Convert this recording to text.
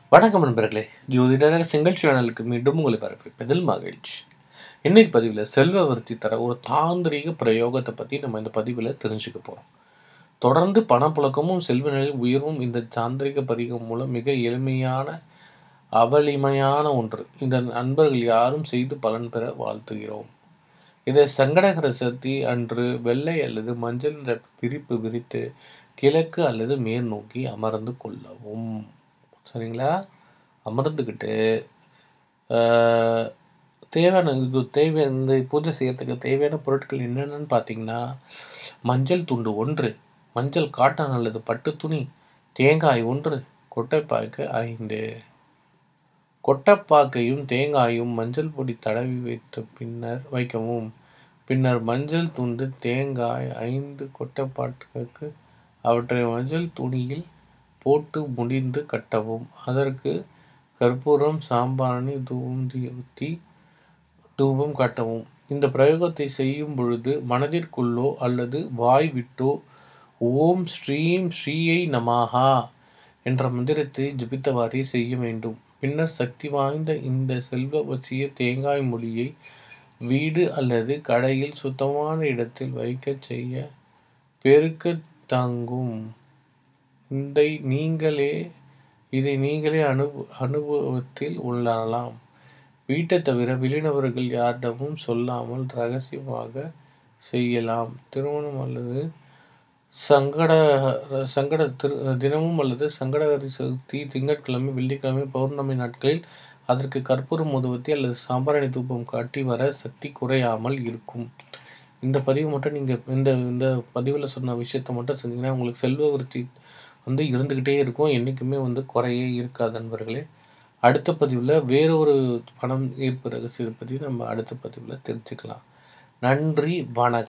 வணக்கம் நண்பர்களே, ஜோதிடர் செங்கல் சேனலுக்கு மீண்டும் உங்களை வரவேற்பதில் மகிழ்ச்சி. இன்னைக்கு பதிவில் செல்வ விருத்தி தர ஒரு தாந்திரிக பிரயோகத்தை பற்றி நம்ம இந்த பதிவில் தெரிஞ்சுக்க போகிறோம். தொடர்ந்து பணப்புழக்கமும் செல்வ நிலை உயர்வும் இந்த தாந்திரிக பதிகம் மூலம் மிக எளிமையான அவலிமையான ஒன்று. இந்த நண்பர்கள் யாரும் செய்து பலன் பெற வாழ்த்துகிறோம். இதை சங்கடகர சதுர்த்தி அன்று வெள்ளை அல்லது மஞ்சள் நிற விரிப்பு விரித்து கிழக்கு அல்லது மேல் நோக்கி அமர்ந்து கொள்ளவும். சரிங்களா? அமர்ந்துக்கிட்டு தேவையான இந்த பூஜை செய்யறதுக்கு தேவையான பொருட்கள் என்னென்னு பார்த்தீங்கன்னா, மஞ்சள் துண்டு 1, மஞ்சள் காட்டன் அல்லது பட்டு துணி, தேங்காய் 1, கொட்டைப்பாக்கு 5. கொட்டைப்பாக்கையும் தேங்காயும் மஞ்சள் பொடி தடவி வைக்கவும். பின்னர் மஞ்சள் துண்டு, தேங்காய் 5 கொட்டைப்பாக்கு அவற்றை மஞ்சள் துணியில் போட்டு முடிந்து கட்டவும். அதற்கு கற்பூரம், சாம்பிராணி, தூபம் காட்டவும். இந்த பிரயோகத்தை செய்யும் பொழுது மனதிற்குள்ளோ அல்லது வாய் விட்டோ ஓம் ஸ்ரீம் ஸ்ரீயை நமஹா என்ற மந்திரத்தை ஜபித்தவாறே செய்ய வேண்டும். பின்னர் சக்தி வாய்ந்த இந்த செல்வ வசிய தேங்காய் முடியை வீடு அல்லது கடையில் சுத்தமான இடத்தில் வைக்க செய்ய பெருக்க தாங்கும். இதை நீங்களே அனுபவத்தில் உணரலாம். வீட்டை தவிர வெளிநபர்கள் யாரிடமும் சொல்லாமல் ரகசியமாக செய்யலாம். திருமணம் அல்லது தினமும் அல்லது சங்கடகர சதுர்த்தி, திங்கட்கிழமை, வெள்ளிக்கிழமை, பௌர்ணமி நாட்களில் அதற்கு கற்பூரம் ஊதுவத்தி அல்லது சாம்பிராணி தூபம் காட்டி வர சக்தி குறையாமல் இருக்கும். இந்த பதிவு மட்டும் நீங்கள் இந்த பதிவில் சொன்ன விஷயத்த மட்டும் செஞ்சீங்கன்னா உங்களுக்கு செல்வ விருத்தி இருந்துக்கிட்டே இருக்கும். என்றைக்குமே குறையே இருக்காது நண்பர்களே. அடுத்த பதிவில் வேறொரு பணம் ஈர்ப்பு ரகசியத்தை பற்றி நம்ம அடுத்த பதிவில் தெரிஞ்சுக்கலாம். நன்றி, வணக்கம்.